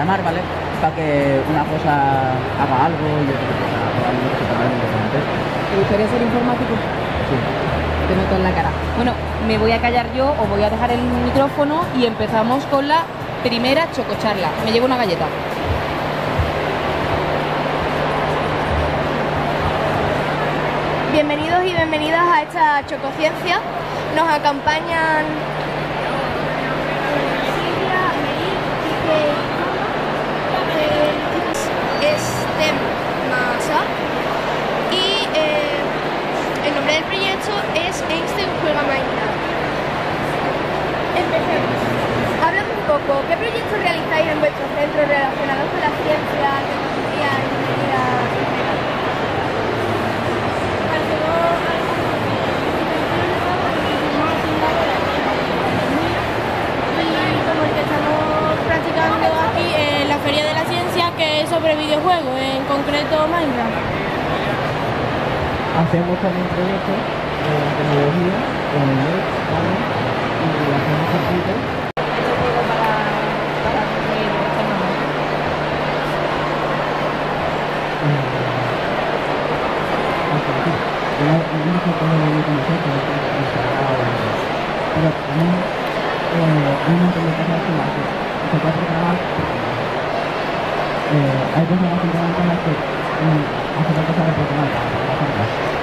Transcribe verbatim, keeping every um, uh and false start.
programar, ¿vale? Para que una cosa haga algo y otra cosa haga algo totalmente diferente. ¿Te gustaría ser informático? Sí. Te noto en la cara. Bueno, me voy a callar yo, os voy a dejar el micrófono y empezamos con la primera chococharla. Me llevo una galleta. Bienvenidos y bienvenidas a esta Chocociencia. Nos acompañan Silvia, Meli, Estem Masa y eh, el nombre del proyecto es Einstein Juega Minecraft. Empecemos. Háblame un poco, ¿qué proyectos realizáis en vuestro centro relacionados con la ciencia, tecnología, ingeniería en general? Aquí en la Feria de la Ciencia, que es sobre videojuegos, en concreto Minecraft. Hacemos también proyectos de tecnología, con el net, ¿vale? Y hacemos circuitos. Este juego para, para conseguir este nombre. Yo no sé cómo lo voy a conocer, pero es instalado. Pero también hay un montón de cosas que hacer. Se puede programar. Eh, hay cosas más importantes en las que hace falta saber programar para hacerlas.